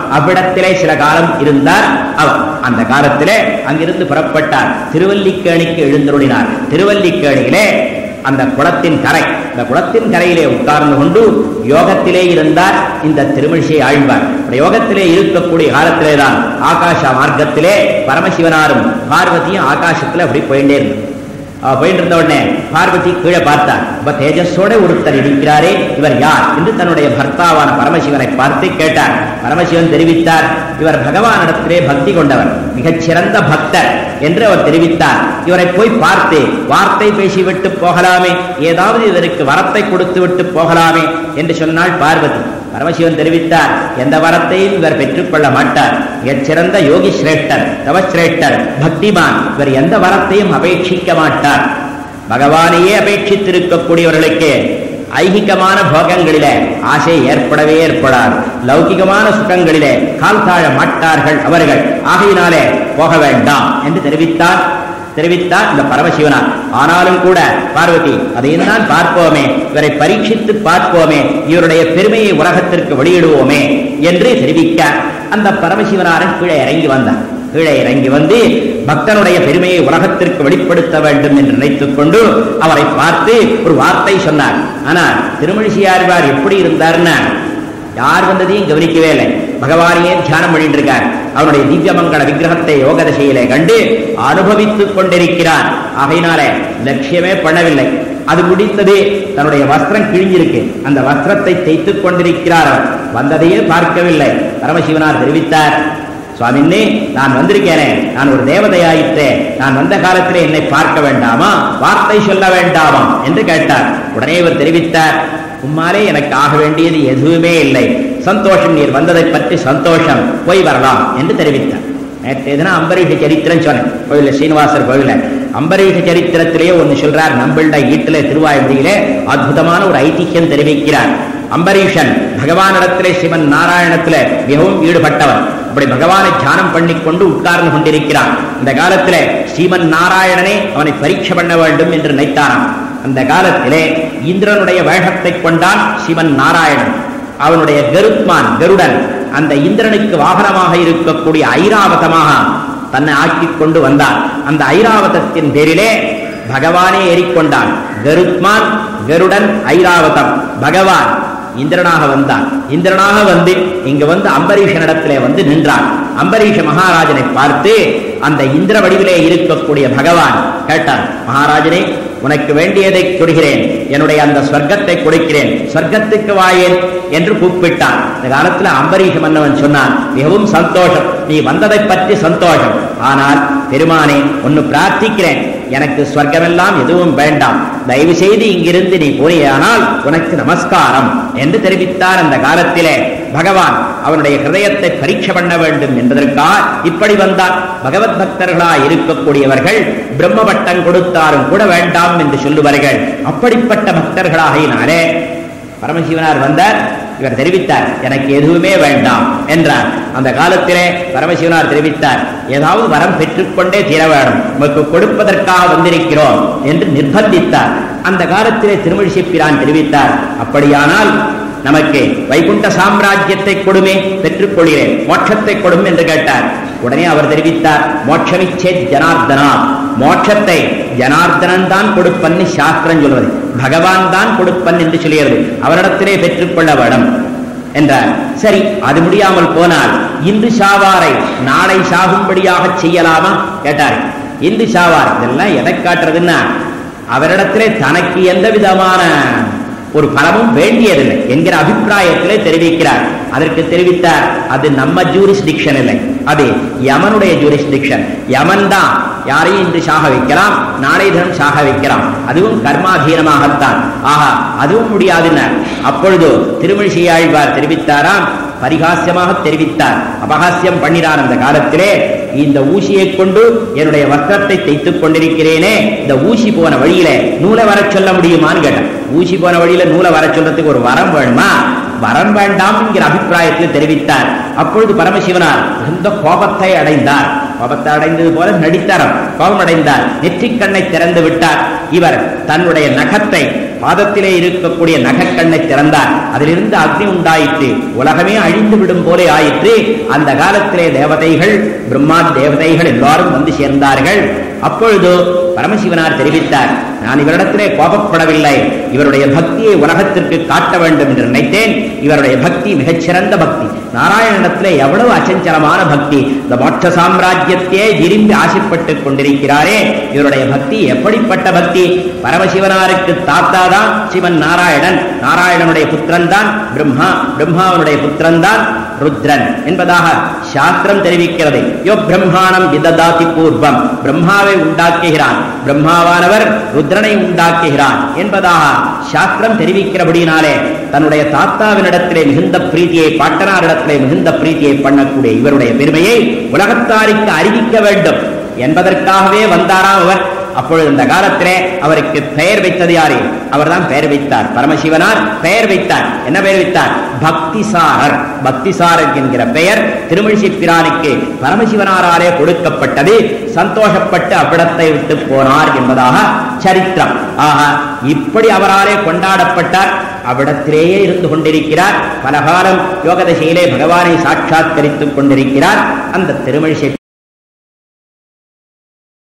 அவ்விடத்திலே சில காலம் இருந்தார் அவர். அந்த காலத்திலே அங்கிருந்து புறப்பட்டார், திருவல்லிக்கேணிக்கு எழுந்தருளினார். திருவல்லிக்கேணியிலே அந்த குளத்தின் கரை, இந்த குளத்தின் கரையிலே உட்கார்ந்து கொண்டு யோகத்திலே இருந்தார் இந்த திருமழிசை ஆழ்வார். யோகத்திலே இருக்கக்கூடிய காலத்திலே தான் ஆகாச மார்க்கத்திலே பரமசிவனாரும் பார்வதியும் ஆகாசத்துல அப்படி போயிட்டே இருந்தார். போயிட்டு இருந்த உடனே பார்வதி கீழே பார்த்தார். இப்ப தேஜஸோட ஒருத்தர் இருக்கிறாரே, இவர் யார் என்று தன்னுடைய பர்த்தாவான பரமசிவனை பார்த்து கேட்டார். பரமசிவன் தெரிவித்தார், இவர் பகவானிடத்திலே பக்தி கொண்டவர், மிகச்சிறந்த பக்தர் என்று அவர் தெரிவித்தார். இவரை போய் பார்த்து வார்த்தை பேசிவிட்டு போகலாமே, ஏதாவது இதற்கு வரத்தை கொடுத்து விட்டு போகலாமே என்று சொன்னாள் பார்வதி. பரமசிவன் தெரிவித்தார், எந்த வரத்தையும் இவர் பெற்றுக்கொள்ள மாட்டார், மிகச்சிறந்த யோகி சிரேஷ்டர், தவசிரேஷ்டர், பக்திமான், இவர் எந்த வரத்தையும் அபேட்சிக்க மாட்டார். பகவானையே அபேட்சித்திருக்கக்கூடியவர்களுக்கு ஐகிகமான போகங்களிலே ஆசை ஏற்படவே ஏற்படாது, லௌகிகமான சுகங்களிலே கால் தாழ மாட்டார்கள் அவர்கள். ஆகையினாலே போக வேண்டாம் என்று தெரிவித்தார் இந்த பரமசிவனார். ஆனாலும் கூட பார்வதி, அதையும் தான் பார்ப்போமே, இவரை பரீட்சித்து பார்ப்போமே, இவருடைய பெருமையை உலகத்திற்கு வெளியிடுவோமே என்று தெரிவிக்க அந்த பரமசிவனாரன் கீழே இறங்கி வந்தார். கீழே இறங்கி வந்து பக்தனுடைய பெருமையை உலகத்திற்கு வெளிப்படுத்த வேண்டும் என்று நினைத்துக் கொண்டு அவரை பார்த்து ஒரு வார்த்தை சொன்னார். ஆனால் திருமழிசை ஆழ்வார் எப்படி இருந்தார்னா, யார் வந்ததையும் கவனிக்கவே இல்லை, பகவானையே தியானம் பண்ணிட்டு இருக்கார். அவருடைய திவ்யமங்கள விக்கிரகத்தை யோக தசையிலே கண்டு அனுபவித்துக் கொண்டிருக்கிறார். ஆகையினாலே லட்சியமே பண்ணவில்லை. அது முடிந்தது, தன்னுடைய வஸ்திரம் கிழிஞ்சிருக்கு, அந்த வஸ்திரத்தை தைத்துக் கொண்டிருக்கிறார். அவர் வந்ததையே பார்க்கவில்லை. பரமசிவனார் தெரிவித்தார், சுவாமின்னே, நான் வந்திருக்கேனே, நான் ஒரு தேவதையாயிற்றே, நான் வந்த காலத்திலே என்னை பார்க்க வேண்டாமா, வார்த்தை சொல்ல வேண்டாமா என்று கேட்டார். உடனே இவர் தெரிவித்தார், உம்மாலே எனக்கு ஆக வேண்டியது எதுவுமே இல்லை, சந்தோஷம், நீர் வந்ததை பற்றி சந்தோஷம், போய் வரலாம் என்று தெரிவித்தார். நேற்று எதுனா அம்பரீஷ சரித்திரம் சொன்னேன் கோயில, ஸ்ரீனிவாசர் கோயில. அம்பரீஷ சரித்திரத்திலேயே ஒன்று சொல்றார், நம்மள ஈட்டிலே திருவாய்மொழியிலே அற்புதமான ஒரு ஐதிஹ்யம் தெரிவிக்கிறார். அம்பரீஷன் பகவானிடத்திலே சிவன் நாராயணத்திலே மிகவும் ஈடுபட்டவர். அப்படி பகவானை தியானம் பண்ணிக்கொண்டு உட்கார்ந்து கொண்டிருக்கிறான். இந்த காலத்திலே ஸ்ரீமன் நாராயணனே அவனை பரீட்சை பண்ண வேண்டும் என்று நினைத்தாராம். அந்த காலத்திலே இந்திரனுடைய வேஷத்தை கொண்டான் சிவன் நாராயணன். அவனுடைய கருத்மான் கருடன் அந்த இந்திரனுக்கு வாகனமாக இருக்கக்கூடிய ஐராவதமாக தன்னை ஆக்கிக் கொண்டு வந்தான். அந்த ஐராவதத்தின் பேரிலே பகவானே ஏறிக்கொண்டான். கருத்மான், கருடன், ஐராவதம். பகவான் இந்திரனாக வந்தான். இந்திரனாக வந்து இங்க வந்து அம்பரீஷனிடத்திலே வந்து நின்றான். அம்பரீஷ மகாராஜனை பார்த்து அந்த இந்திர வடிவிலே இருக்கக்கூடிய பகவான் கேட்டான், மகாராஜனே, உனக்கு வேண்டியதை கொடுக்கிறேன், என்னுடைய அந்த ஸ்வர்க்கத்தை கொடுக்கிறேன், ஸ்வர்க்கத்துக்கு வாயேன் என்று கூப்பிட்டான். இந்த காலத்துல அம்பரீஷ மன்னவன் சொன்னான், மிகவும் சந்தோஷம், நீ வந்ததை பற்றி சந்தோஷம், ஆனால் பெருமானே ஒன்னு பிரார்த்திக்கிறேன், எனக்கு ஸ்வர்க்கமெல்லாம் எதுவும் வேண்டாம், தயவு செய்து இங்கிருந்து நீ போறியானால் உனக்கு நமஸ்காரம் என்று தெரிவித்தார். அந்த காலத்திலே பகவான் அவனுடைய ஹிருதயத்தை பரீட்சை பண்ண வேண்டும் என்பதற்காக இப்படி வந்தார். பகவத் பக்தர்களாய் இருக்கக்கூடியவர்கள் பிரம்ம பட்டம் கொடுத்தாலும் கூட வேண்டாம் என்று சொல்லுவார்கள். அப்படிப்பட்ட பக்தர்களாகினாலே பரமசிவனார் வந்தார். இவர் தெரிவித்தார், எனக்கு எதுவுமே வேண்டாம் என்றார். அந்த காலத்திலே பரமசிவனார் தெரிவித்தார், ஏதாவது வரம் பெற்றுக்கொண்டே தீர வேணும், உமக்கு கொடுப்பதற்காக வந்திருக்கிறோம் என்று நிர்பந்தித்தார். அந்த காலத்திலே திருமழிசை பிரான் தெரிவித்தார், அப்படியானால் நமக்கு வைகுண்ட சாம்ராஜ்யத்தை கொடுமே, பெற்றுக்கொள்கிறேன், மோட்சத்தை கொடும் என்று கேட்டார். உடனே அவர் தெரிவித்தார், மோட்சமிச்சே ஜனார்தனா, மோட்சத்தை ஜனார்தனன் தான் கொடுப்பன்னு சாஸ்திரம் சொல்வது, பகவான் தான் கொடுப்பன் என்று சொல்கிறது, அவரிடத்திலே பெற்றுக்கொள்ள வேண்டும் என்றார். சரி, அது முடியாமல் போனால் இன்று சாவாரை நாளை சாகும்படியாக செய்யலாமா கேட்டார். இன்று சாவார் இதெல்லாம் எதை காட்டுறதுன்னா, அவரிடத்திலே தனக்கு எந்த விதமான ஒரு பலமும் வேண்டியதில்லை என்கிற அபிப்பிராயத்திலே தெரிவிக்கிறார். அதற்கு தெரிவித்தார், அது நம்ம ஜூரிஸ்டிக்ஷன் இல்லை, அது யமனுடைய ஜூரிஸ்டிக்ஷன். யமன் தான் யாரையும் இன்று சாக வைக்கலாம், நாளை தினம் சாக வைக்கலாம், அதுவும் கர்மாதீனமாகத்தான். ஆஹா, அதுவும் முடியாதுன்னார். அப்பொழுது திருமழிசை ஆழ்வார் தெரிவித்தாராம், பரிகாசியமாக தெரிவித்தார், அபகாசியம் பண்ணினார். அந்த காலத்திலே இந்த ஊசியை கொண்டு என்னுடைய வஸ்திரத்தை தைத்துக் கொண்டிருக்கிறேனே, இந்த ஊசி போன வழியிலே நூலை வர சொல்ல முடியுமான்னு கேட்டார். ஊசி போன வழியில நூலை வர சொல்றதுக்கு ஒரு வரம் வேணுமா? வரம் வேண்டாம் என்கிற அபிப்பிராயத்தில் தெரிவித்தார். அப்பொழுது பரமசிவனார் மிகுந்த கோபத்தை அடைந்தார். கோபத்தை அடைந்தது போல நடித்தார், கோபம் அடைந்தார், நெற்றிக் கண்ணை திறந்து விட்டார். இவர் தன்னுடைய நகத்தை பாதத்திலே இருக்கக்கூடிய நகக்கண்ணை திறந்தார். அதிலிருந்து அக்னி உண்டாயிற்று. உலகமே அழிந்து விடும் போலே ஆயிற்று. அந்த காலத்திலே தேவதைகள், பிரம்மா தேவதைகள் எல்லாரும் வந்து சேர்ந்தார்கள். அப்பொழுது பரமசிவனார் தெரிவித்தார், நான் இவரிடத்திலே கோபப்படவில்லை, இவருடைய பக்தியை உலகத்திற்கு காட்ட வேண்டும் என்று நினைத்தேன். இவருடைய பக்தி மிகச்சிறந்த பக்தி. நாராயணனிடத்திலே எவ்வளவு அச்சஞ்சலமான பக்தி. இந்த மோட்ச சாம்ராஜ்யத்தையே விரும்பி ஆசைப்பட்டுக் கொண்டிருக்கிறாரே, இவருடைய பக்தி எப்படிப்பட்ட பக்தி. பரமசிவனாருக்கு தாத்தாதான் சிவன் நாராயணன், நாராயணனுடைய புத்திரன் தான் பிரம்மா, பிரம்மாவனுடைய புத்திரன் தான் ருத்ரன் என்பதாக சாஸ்திரம் தெரிவிக்கிறது. யோ பிரம்மாணம் விததாதி பூர்வம், பிரம்மாவை உண்டாக்குகிறான், பிரம்மாவானவர் ருத்ரனை உண்டாக்குகிறான் என்பதாக சாஸ்திரம் தெரிவிக்கிறபடினாலே தன்னுடைய தாத்தாவினிடத்திலே மிகுந்த பிரீதியை, பாட்டனாரிடத்திலே மிகுந்த பிரீதியை பண்ணக்கூடிய இவருடைய பெருமையை உலகத்தாருக்கு அறிவிக்க வேண்டும் என்பதற்காகவே வந்தாராம் அவர். அப்பொழுது இந்த காலத்திலே அவருக்கு பெயர் வைத்தது யாரு? அவர்தான் பெயர் வைத்தார். பரமசிவனார் பெயர் வைத்தார். என்ன பெயர் வைத்தார்? பக்திசாரர். பக்திசாரர் என்கிற பெயர் திருமழிசை பிரானுக்கு பரமசிவனாராலே கொடுக்கப்பட்டது. சந்தோஷப்பட்டு அவ்விடத்தை விட்டு போனார் என்பதாக சரித்திரம். ஆக இப்படி அவராலே கொண்டாடப்பட்டார். அவ்விடத்திலேயே இருந்து கொண்டிருக்கிறார். பலகாலம் யோக திசையிலே பகவானை சாட்சாத்கரித்துக் கொண்டிருக்கிறார். அந்த திருமழிசை